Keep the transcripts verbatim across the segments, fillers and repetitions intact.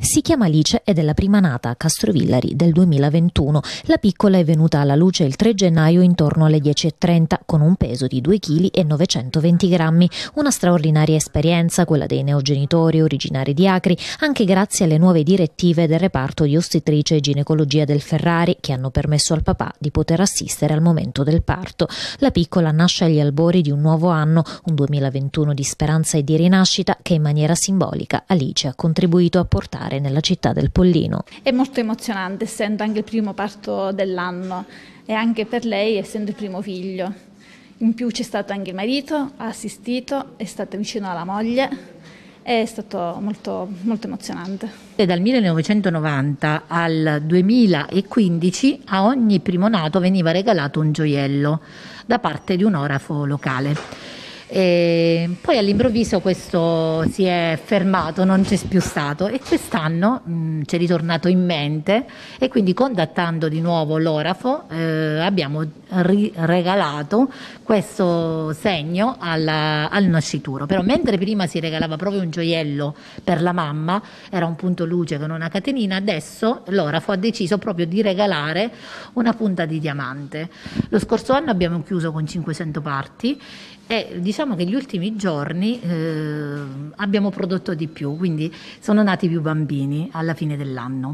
Si chiama Alice ed è la prima nata a Castrovillari del duemilaventuno. La piccola è venuta alla luce il tre gennaio intorno alle dieci e trenta con un peso di due chili e novecentoventi grammi. Una straordinaria esperienza quella dei neogenitori originari di Acri, anche grazie alle nuove direttive del reparto di ostetricia e ginecologia del Ferrari, che hanno permesso al papà di poter assistere al momento del parto. La piccola nasce agli albori di un nuovo anno, un duemilaventuno di speranza e di rinascita che in maniera simbolica Alice ha contribuito a portare nella città del Pollino. È molto emozionante, essendo anche il primo parto dell'anno e anche per lei essendo il primo figlio. In più c'è stato anche il marito, ha assistito, è stato vicino alla moglie. È stato molto, molto emozionante. Dal millenovecentonovanta al duemilaquindici a ogni primo nato veniva regalato un gioiello da parte di un orafo locale. E poi all'improvviso questo si è fermato, non c'è più stato, e quest'anno mh, ci è ritornato in mente, e quindi contattando di nuovo l'orafo eh, abbiamo ri- regalato questo segno alla, al nascituro. Però mentre prima si regalava proprio un gioiello per la mamma, era un punto luce con una catenina, adesso l'orafo ha deciso proprio di regalare una punta di diamante. Lo scorso anno abbiamo chiuso con cinquecento parti e diciamo che gli ultimi giorni eh, abbiamo prodotto di più, quindi sono nati più bambini alla fine dell'anno.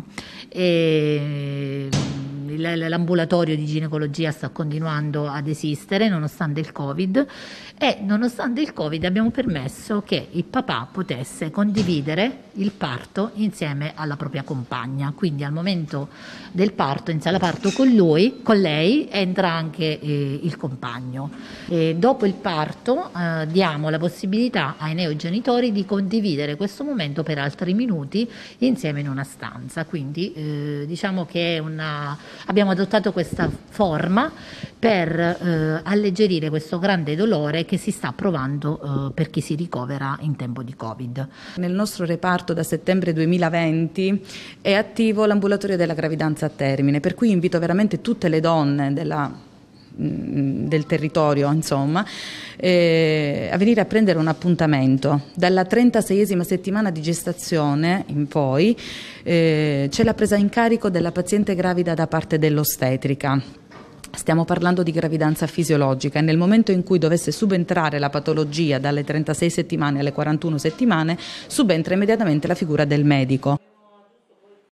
E l'ambulatorio di ginecologia sta continuando ad esistere nonostante il Covid, e nonostante il Covid abbiamo permesso che il papà potesse condividere il parto insieme alla propria compagna, quindi al momento del parto, in sala parto con lui, con lei entra anche eh, il compagno. E dopo il parto eh, diamo la possibilità ai neogenitori di condividere questo momento per altri minuti insieme in una stanza, quindi eh, diciamo che è una, abbiamo adottato questa forma per eh, alleggerire questo grande dolore che si sta provando eh, per chi si ricovera in tempo di Covid. Nel nostro reparto da settembre duemilaventi è attivo l'ambulatorio della gravidanza a termine, per cui invito veramente tutte le donne della del territorio, insomma, eh, a venire a prendere un appuntamento. Dalla trentaseiesima settimana di gestazione in poi eh, c'è la presa in carico della paziente gravida da parte dell'ostetrica. Stiamo parlando di gravidanza fisiologica, e nel momento in cui dovesse subentrare la patologia dalle trentasei settimane alle quarantuno settimane, subentra immediatamente la figura del medico.